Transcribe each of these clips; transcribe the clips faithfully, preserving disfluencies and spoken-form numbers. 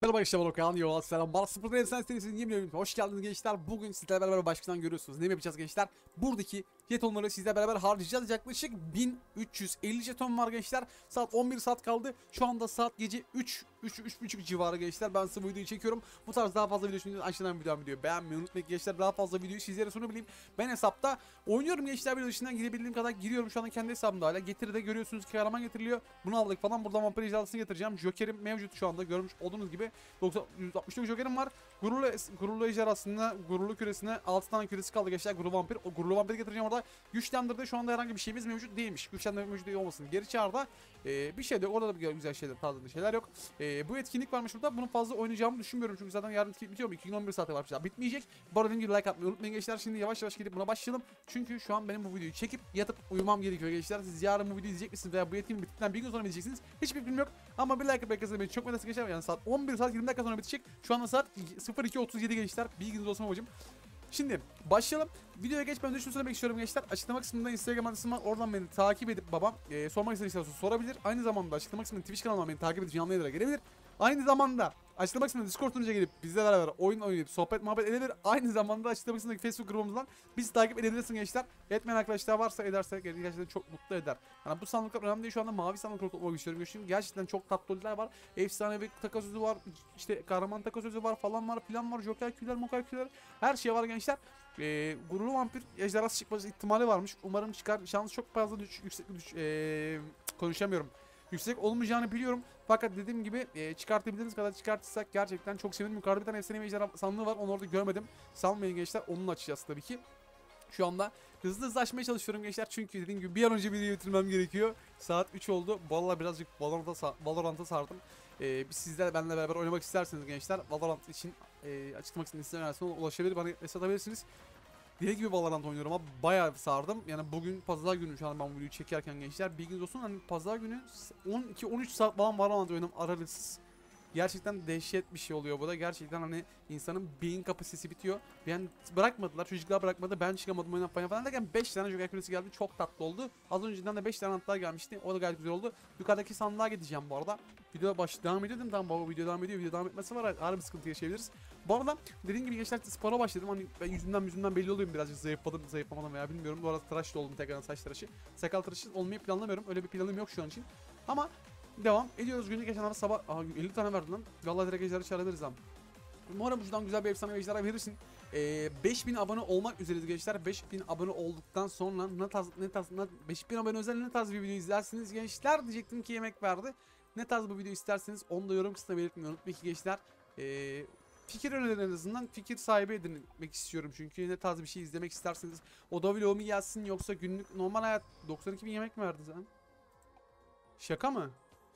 Merhaba işte ben Okan Yol selam. Bana sıfırdan Efsane serisinin yeni bölümüne hoş geldiniz gençler. Bugün sizlerle beraber başlıktan görüyorsunuz. Ne yapacağız gençler? Buradaki jetonları sizlerle beraber harcayacağız. Yaklaşık bin üç yüz elli jeton var gençler. Saat on bir saat kaldı. Şu anda saat gece üç üç üç buçuk civarı gençler. Ben size bu videoyu çekiyorum. Bu tarz daha fazla video için aşağıdan videomu videoyu beğenmeyi unutmayın gençler. Daha fazla videoyu sizlere sunabileyim. Ben hesapta oynuyorum gençler, video dışından girebildiğim kadar giriyorum. Şu anda kendi hesabımda hala. Getiride görüyorsunuz ki kahraman getiriliyor. Bunu aldık falan. Buradan vampir ejderhasını getireceğim. Joker'im mevcut şu anda. Görmüş olduğunuz gibi doksan yüz altmış dokuz Joker'im var. Gururlu, gururlu ejderhasına, gururlu küresine altı tane küresi kaldı gençler. Gururlu vampir. O gururlu vampiri getireceğim orada. Güçlendirde şu anda herhangi bir şeyimiz mevcut değilmiş. Güçlendirme mevcut değil olmasın. Geri çağırda e, bir şey de orada da bir güzel şeyler, tarzında şeyler yok. E, bu etkinlik varmış burada. Bunu fazla oynayacağımı düşünmüyorum. Çünkü zaten yarın etkinlik bitiyor mu? iki bin on bir saate var. Bitmeyecek. Bu arada dediğim gibi like atmayı unutmayın gençler. Şimdi yavaş yavaş gidip buna başlayalım. Çünkü şu an benim bu videoyu çekip yatıp uyumam gerekiyor gençler. Siz yarın bu videoyu izleyecek misiniz veya bu etkinlik bittikten bir gün sonra mı izleyeceksiniz? Hiçbir fikrim yok. Ama bir like atmayı beni çok merak geçer. Yani saat on bir saat yirmi dakika sonra bitecek. Şu anda saat sıfır iki otuz yedi gençler. Bilginiz olsun babacım. Şimdi başlayalım. Videoya geçmeden önce şunu söylemek istiyorum gençler. Açıklama kısmında Instagram adresim var. Oradan beni takip edip babam e, sormak istediğiniz sorabilir. Aynı zamanda açıklama kısmında Twitch kanalından beni takip edip canlı yayınlara gelebilir. Aynı zamanda açıklama kısmında Discord sunucuya gelip bizle beraber oyun oynayıp sohbet muhabbet edebilir. Aynı zamanda açıklama kısmındaki Facebook grubumuzdan bizi takip edebilirsiniz gençler. Etmeyen arkadaşlar varsa ederse gerçekten çok mutlu eder. Yani bu sandıklar önemli değil. Şu anda mavi sandıklar toplamak istiyorum. Çünkü gerçekten çok tatlı ödüller var. Efsanevi takasözü var. İşte kahraman takasözü var falan var filan var. Joker küller, moker küller. Her şey var gençler. Ee, gururlu vampir ejderhası çıkması ihtimali varmış. Umarım çıkar. Şans çok fazla düş, yüksek düş, ee, konuşamıyorum. Yüksek olmayacağını biliyorum. Fakat dediğim gibi e, çıkartabildiğimiz kadar çıkartırsak gerçekten çok sevinirim. Yukarıda bir tane efsanevi ejderha sandığı var. Onu orada görmedim. Salmayın gençler. Onunla açacağız tabii ki. Şu anda hızlı hızlı açmaya çalışıyorum gençler. Çünkü dediğim gibi bir an önce videoyu bitirmem gerekiyor. Saat üç oldu. Vallahi birazcık Valorant'a Valorant'a sardım. Ee, sizler benimle beraber oynamak isterseniz gençler Valorant için e, açıklamak için Instagram'dan ulaşabilir. Bana mesaj atabilirsiniz. Deli gibi Valorant oynuyorum ama bayağı sardım. Yani bugün pazar günü şu an ben bu videoyu çekerken gençler bilginiz olsun, hani pazar günü on iki on üç saat falan Valorant oynadım aralıksız. Gerçekten dehşet bir şey oluyor bu da. Gerçekten hani insanın beyin kapasitesi bitiyor. Yani bırakmadılar. Çocuklar bırakmadı. Ben çıkamadım oyundan falan falan derken beş tane Joker küresi geldi. Çok tatlı oldu. Az önceden de beş tane antlar gelmişti. O da gayet güzel oldu. Yukarıdaki sandığa gideceğim bu arada. Video baş devam ediyor değil mi? Tamam baba, video devam ediyor. Video devam etmesi var. Ağır bir sıkıntı yaşayabiliriz. Bu arada dediğim gibi gençler spora başladım. Hani ben yüzümden yüzümden belli oluyorum, birazcık zayıfladım zayıflamadım veya bilmiyorum. Bu arada tıraş da oldum tekrar, saç tıraşı. Sakal tıraşı olmayı planlamıyorum. Öyle bir planım yok şu an için. Ama devam ediyoruz. Günlük yaşananlara sabah... Aha, elli tane verdi lan. Vallahi direkt ejderha çağırabiliriz ama. Umarım şuradan güzel bir efsane ejderha verirsin. Ee, beş bin abone olmak üzereyiz gençler. beş bin abone olduktan sonra ne tarz ne tarz ne, beş bin abone özel ne tarz bir video izlersiniz gençler diyecektim ki yemek verdi. Ne tarz bu video isterseniz onu da yorum kısmına belirtmeyi unutmayın gençler. Ee, fikir önerilerinizden fikir sahibi edinmek istiyorum çünkü ne tarz bir şey izlemek isterseniz. O da vlog mu gelsin yoksa günlük normal hayat. doksan iki bin yemek mi verdi sen? Şaka mı?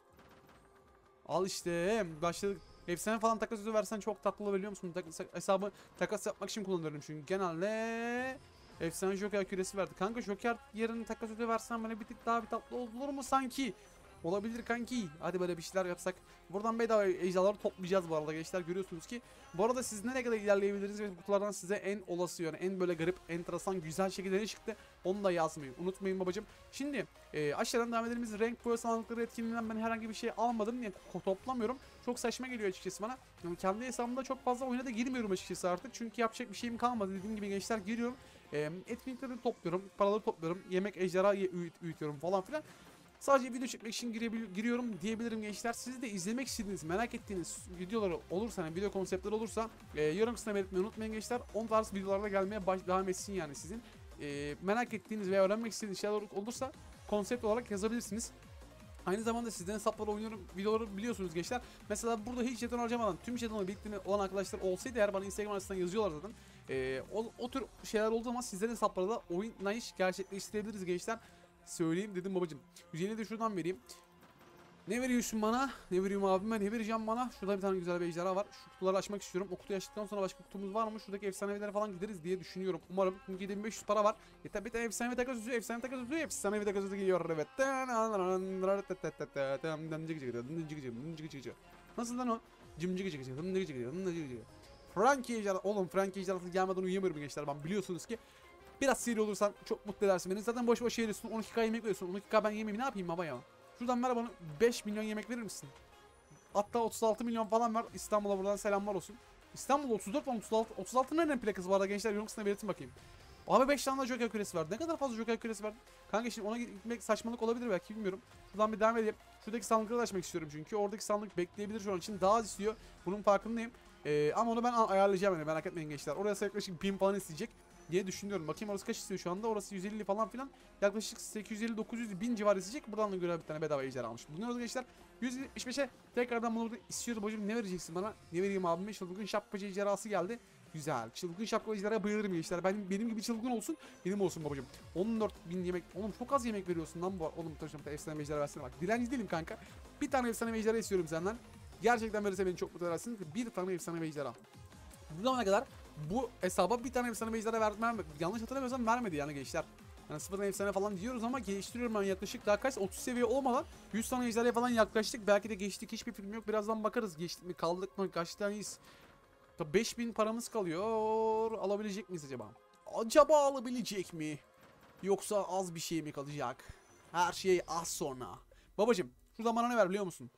Al işte başladık. Efsane falan takas ödü versen çok tatlı olur biliyor musun? Takas, hesabı takas yapmak için kullanıyorum çünkü genelde efsane Joker küresi verdi. Kanka Joker yerine takas ödü versen bana bir tık daha bir tatlı olur mu sanki? Olabilir kanki. Hadi böyle bir şeyler yapsak. Buradan bedava ejderhaları toplayacağız bu arada gençler, görüyorsunuz ki. Bu arada siz nereye kadar ilerleyebiliriz ve bu kutulardan size en olası yani en böyle garip, enteresan, güzel şekilde ne çıktı onu da yazmayı unutmayın babacım. Şimdi e, aşağıdan devam edelim. Renk boya sandıkları etkinliğinden ben herhangi bir şey almadım. Yani toplamıyorum. Çok saçma geliyor açıkçası bana. Yani kendi hesabımda çok fazla oyuna da girmiyorum açıkçası artık. Çünkü yapacak bir şeyim kalmadı. Dediğim gibi gençler giriyorum. E, etkinlikleri topluyorum. Paraları topluyorum. Yemek, ejderha büyütüyorum falan filan. Sadece video çekmek için giriyorum diyebilirim gençler. Siz de izlemek istediğiniz, merak ettiğiniz videoları olursa, yani video konseptleri olursa e, yorum kısmına belirtmeyi unutmayın gençler. on tarz videolarda gelmeye baş devam etsin yani sizin. E, merak ettiğiniz veya öğrenmek istediğiniz şeyler olursa konsept olarak yazabilirsiniz. Aynı zamanda sizden hesapları oynuyorum videoları biliyorsunuz gençler. Mesela burada hiç jeton harcamadan tüm jetonla birlikte olan arkadaşlar olsaydı eğer bana Instagram adresinden yazıyorlar zaten. E, o, o tür şeyler olduğu zaman sizlerin hesapları da oynayış gerçekleştirebiliriz gençler. Söyleyeyim dedim babacım. yüz elli de şuradan vereyim. Ne veriyorsun bana? Ne veriyorum abime? Ne vereceğim bana? Şurada bir tane güzel bir ejderha var. Şu kutuları açmak istiyorum. O kutuyu açtıktan sonra başka kutumuz var mı? Şuradaki efsanevilere falan gideriz diye düşünüyorum. Umarım. Çünkü yedi bin beş yüz para var. Yeter bir tane efsanevi takas üzüyor. Efsanevi takas üzüyor. Efsanevi takas üzüyor geliyor. Evet. Nasıl lan o? Cimcik cik cik. Frankie ejderha. Oğlum Frankie ejderhası gelmeden uyuyamıyorum gençler. Ben biliyorsunuz ki. Biraz seri olursan çok mutlu edersin beni. Zaten boş boş yiyorsun. on iki K yemek veriyorsun. on iki K ben yemeyeyim, ne yapayım baba ya? Şuradan ver bana beş milyon yemek verir misin? Hatta otuz altı milyon falan var. İstanbul'a buradan selamlar olsun. İstanbul otuz dört otuz altı. otuz altı nerenin plakası var da gençler, yorum kısmına belirtin bakayım. Abi beş tane de Joker küresi var. Ne kadar fazla Joker küresi var. Kanka şimdi ona gitmek saçmalık olabilir belki, bilmiyorum. Şuradan bir devam edeyim. Şuradaki sandıkları açmak istiyorum çünkü. Oradaki sandık bekleyebilir şu an için. Daha az istiyor. Bunun farkındayım. Ee, ama onu ben ayarlayacağım yani, merak etmeyin gençler. Orası yaklaşık bin falan isteyecek diye düşünüyorum. Bakayım orası kaç istiyor şu anda. Orası yüz elli falan filan. Yaklaşık sekiz yüz elli dokuz yüz bin civarı isteyecek. Buradan da göre bir tane bedava ejder almışım. Bunlar gençler yüz yetmiş beşe tekrardan bunu burada istiyoruz. Hocam ne vereceksin bana? Ne vereyim abime? Çılgın şapkacı ejderhası geldi. Güzel. Çılgın şapkalı ejderhaya bayılırım gençler. Benim, benim gibi çılgın olsun. Benim olsun babacım. on dört bin yemek. Oğlum çok az yemek veriyorsun lan bu. Oğlum taşım efsane ejderha versene bak. Dilenci değilim kanka. Bir tane efsane ejderha istiyorum senden. Gerçekten verirse beni çok mutlu edersin. Bir tane efsane ejderha. Bu zamana kadar bu hesaba bir tane efsane ejderha vermem. Yanlış hatırlamıyorsam vermedi yani gençler. Yani sıfırdan efsane falan diyoruz ama geliştiriyorum ben yaklaşık daha kaç otuz seviye olmadan yüz tane ejderhaya falan yaklaştık. Belki de geçtik, hiçbir film yok. Birazdan bakarız geçtik mi, kaldık mı, kaç taneyiz. beş bin paramız kalıyor. Alabilecek miyiz acaba? Acaba alabilecek mi? Yoksa az bir şey mi kalacak? Her şey az sonra. Babacım şuradan bana ne ver biliyor musun?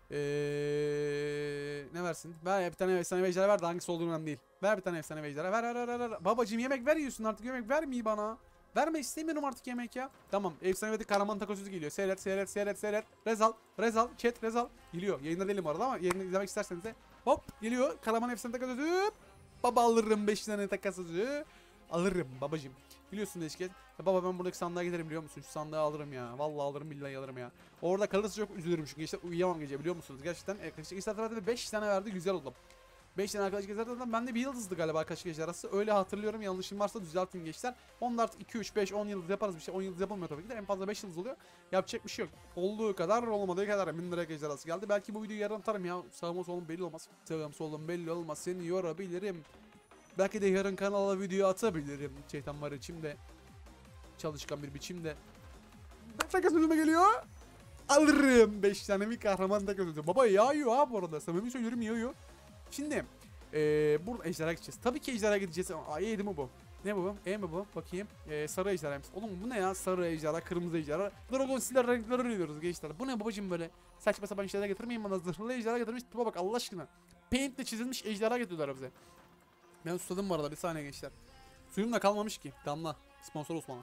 Eee ne versin? Ver ya bir tane efsane ejderha ver de hangisi olduğunu önemli değil. Ver bir tane efsane ejderha. Ver ver ver ver. Babacım yemek veriyorsun artık, yemek vermeyi bana. Verme istemiyorum artık yemek ya. Tamam efsane ve kahraman takosu geliyor. Seyret seyret seyret seyret. Rezal Rezal chat Rezal geliyor. Yayında değilim orada ama yayını izlemek isterseniz de hop geliyor. Kahraman efsane takosu. Baba alırım beş tane takosu. Alırım babacım. Biliyorsun eşket. Baba ben buradaki sandığa giderim biliyor musun? Şu sandığı alırım ya. Vallahi alırım billahi alırım ya. Orada kalırsa çok üzülürüm çünkü işte uyuyamam gece biliyor musunuz? Gerçekten arkadaşlar isterlerdi beş tane verdi, güzel oldu. beş tane arkadaş gezerden ben de bir yıldızdı galiba arkadaş gece arası. Öyle hatırlıyorum, yanlışım varsa düzeltin gençler. Onlar artık iki üç beş on yıldız yaparız bir şey. on yıldız yapılmıyor tabii ki de, en fazla beş yıldız oluyor. Yapacak bir şey yok. Olduğu kadar olmadığı kadar bin lira gece arası geldi. Belki bu videoyu yarın atarım ya. Sağıma solum belli olmaz. Sağım solum belli olmaz. Seni yorabilirim. Belki de yarın kanala video atabilirim. Şeytan var içimde. Çalışkan bir biçimde. Şaka sözüme geliyor. Alırım. beş tane bir kahraman da gözüldü. Baba yağıyor ha bu arada. Samimi söylüyorum yağıyor. Şimdi ee, burada ejderha gideceğiz. Tabii ki ejderha gideceğiz. Aa E'ydi mi bu? Ne bu? E mi bu? Bakayım. Ee, sarı ejderhaymış. Oğlum bu ne ya? Sarı ejderha, kırmızı ejderha. Dragon Slayer renkleri arıyoruz gençler. Bu ne babacım böyle? Saçma sapan ejderha getirmeyin bana. Zırhlı ejderha getirmiş. Tipe bak Allah aşkına. Paint'le çizilmiş ejderha getiriyorlar bize. Ben susadım bu arada, bir saniye gençler. Suyum da kalmamış ki. Damla. Sponsor Osman'a.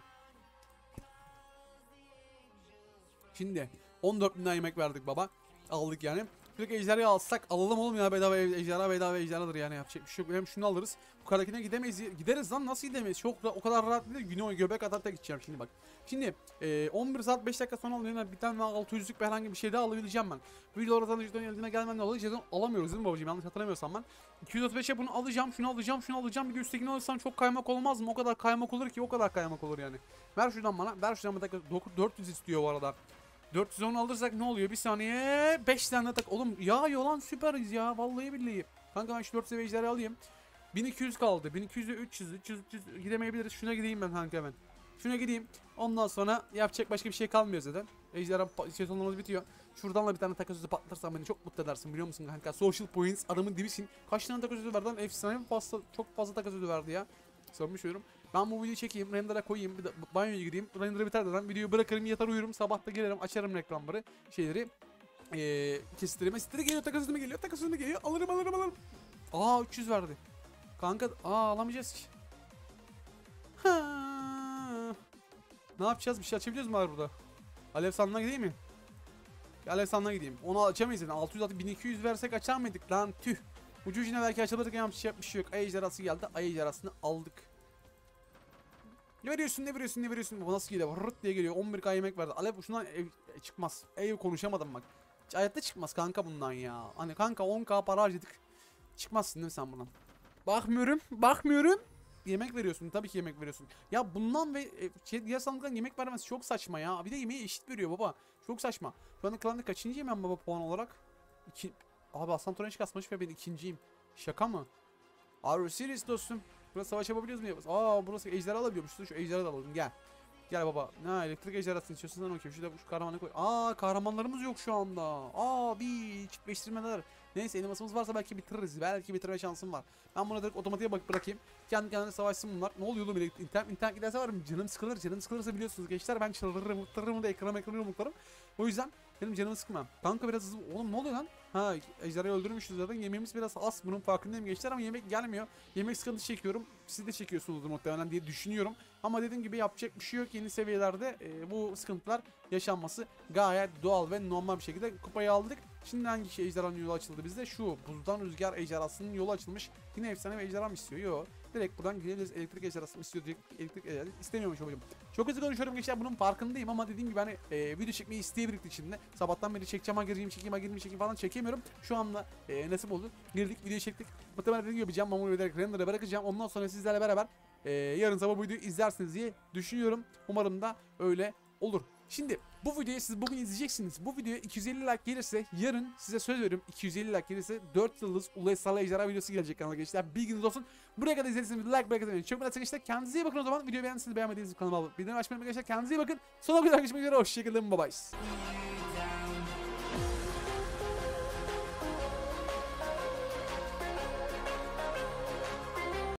Şimdi on dört bin yemek verdik baba. Aldık yani. Sürekli ejderha alsak alalım oğlum ya, bedava ejderha bedava ejderhadır yani, yapacak bir şey yok. Hem şunu alırız. Bu karadakine gidemeyiz. Gideriz lan, nasıl gidemeyiz? Çok o kadar rahat değil. Güney o göbek atar da gideceğim şimdi bak. Şimdi e, on bir saat beş dakika sonra alıyorum. Bir tane altı yüzlük bir herhangi bir şey daha alabileceğim ben. Bu videolardan jeton eline gelmem ne oluyor? Jeton alamıyoruz değil mi babacığım? Yanlış hatırlamıyorsam ben. iki yüz otuz beşe bunu alacağım. Şunu alacağım. Şunu alacağım. Bir de üsttekini alırsam çok kaymak olmaz mı? O kadar kaymak olur ki o kadar kaymak olur yani. Ver şuradan bana. Ver şuradan bana. dört yüz istiyor bu arada. dört yüz on alırsak ne oluyor? Bir saniye. beş tane tak. Oğlum ya yolan süperiz ya. Vallahi billahi. Kanka ben şu dört seviye ejderi alayım. bin iki yüz kaldı. bin iki yüz'e üç yüz. üç yüz, üç yüz gidemeyebiliriz. Şuna gideyim ben kanka hemen. Şuna gideyim. Ondan sonra yapacak başka bir şey kalmıyor zaten. Ejderha jetonlarımız bitiyor. Şuradan da bir tane takas sözü patlarsan beni çok mutlu edersin biliyor musun kanka? Social points adamın dibisin. Kaç tane takas sözü verdi lan? Efsane fazla, çok fazla takas sözü verdi ya. Samimi söylüyorum. Ben bu videoyu çekeyim, render'a koyayım, bir de banyoya gireyim, render'ı biter dedim, videoyu bırakırım, yatar uyurum, sabah da gelirim, açarım reklamları, şeyleri, ee, kesitlerime, sitleri geliyor, takas sözüme geliyor, takas sözüme geliyor, alırım alırım alırım. Aa üç yüz verdi. Kanka, aa alamayacağız ki. Ha. Ne yapacağız, bir şey açabiliyoruz mu burada? Alev sandığına gideyim mi? Alev sandığına gideyim, onu açamayız zaten, altı yüz altı bin iki yüz versek açar mıydık lan, tüh. Ucu ucuna belki açılırken yapacak bir şey yok, ay ejderhası geldi, ay ejderhasını aldık. Ne veriyorsun ne veriyorsun ne veriyorsun? Bu nasıl geliyor? Rırt diye geliyor. on bir K yemek verdi. Alev şundan ev e, çıkmaz. Ev konuşamadım bak. Hiç hayatta çıkmaz kanka bundan ya. Hani kanka on K para harcadık. Çıkmazsın değil mi sen bundan? Bakmıyorum. Bakmıyorum. Yemek veriyorsun. Tabii ki yemek veriyorsun. Ya bundan ve e, şey, diğer sandıktan yemek vermesi çok saçma ya. Bir de yemeği eşit veriyor baba. Çok saçma. Şu anda klanda kaçıncıyım ben baba puan olarak? İki... Abi Aslan Torenç kasmış ve ben ikinciyim. Şaka mı? Are you serious dostum? Burası savaş yapabiliyoruz mu? Aa burası ejderha alabiliyormuş. Şu ejderha da alalım gel. Gel baba. Ne elektrik ejderhasını istiyorsun sen okey. Şurada şu kahramanı koy. Aa kahramanlarımız yok şu anda. Aa bir çiftleştirmeler. Neyse elmasımız varsa belki bitiririz. Belki bitirme şansım var. Ben buna direkt otomatiğe bakıp bırakayım. Kendi kendine savaşsın bunlar. Ne oluyor oğlum internet, internet giderse var mı? Canım sıkılır. Canım sıkılırsa biliyorsunuz gençler ben çıldırırım. Mutlarım da ekranım ekranım mutlarım. O yüzden benim canımı sıkmam. Kanka biraz hızlı. Oğlum ne oluyor lan? Ha, ejderhayı öldürmüşüz zaten. Yemeğimiz biraz az. Bunun farkındayım gençler ama yemek gelmiyor. Yemek sıkıntı çekiyorum. Siz de çekiyorsunuzdur muhtemelen diye düşünüyorum. Ama dediğim gibi yapacak bir şey yok. Yeni seviyelerde e, bu sıkıntılar yaşanması gayet doğal ve normal bir şekilde kupayı aldık. Şimdi hangi şey ejderhanın yolu açıldı bizde? Şu buzdan rüzgar ejderhasının yolu açılmış. Yine efsane bir ejderha mı istiyor? Yok. Direkt buradan gidebiliriz. Elektrik ejderhası mı istiyor? Direkt elektrik ejderhası istemiyormuş babacım. Çok hızlı konuşuyorum gençler, bunun farkındayım ama dediğim gibi hani e, video çekmeyi isteyebilirdik şimdi. Sabahtan beri çekeceğim, ha gireyim çekeyim, ha gireyim çekeyim falan çekemiyorum. Şu anda e, nasip oldu. Girdik, video çektik. Muhtemelen dediğim gibi yapacağım. Mamur ederek render'a bırakacağım. Ondan sonra sizlerle beraber e, yarın sabah bu videoyu izlersiniz diye düşünüyorum. Umarım da öyle olur. Şimdi bu videoyu siz bugün izleyeceksiniz. Bu videoya iki yüz elli like gelirse yarın size söz veriyorum, iki yüz elli like gelirse dört yıldız Ulaysal Ejderha videosu gelecek kanala gençler. Bilginiz olsun. Buraya kadar izlediyseniz like bırakın. Çok merak ettim. Kendinize iyi bakın o zaman. Videoyu beğendiyseniz beğenmediğiniz kanalıma abone olmayı, bildirim açmayı unutmayın. Kendinize iyi bakın. Sonra bir daha görüşmek üzere. Hoşçakalın. Bye bye.